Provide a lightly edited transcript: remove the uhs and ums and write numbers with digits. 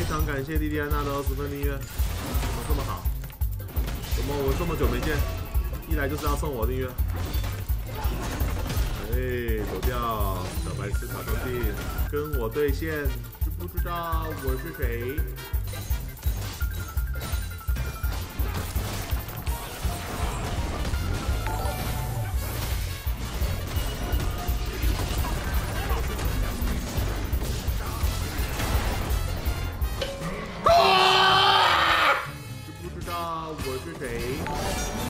常感谢莉莉安娜的20分订阅，怎么这么好？怎么我这么久没见，一来就是要送我订阅？哎，走掉，小白痴卡兄弟，跟我对线，知不知道我是谁？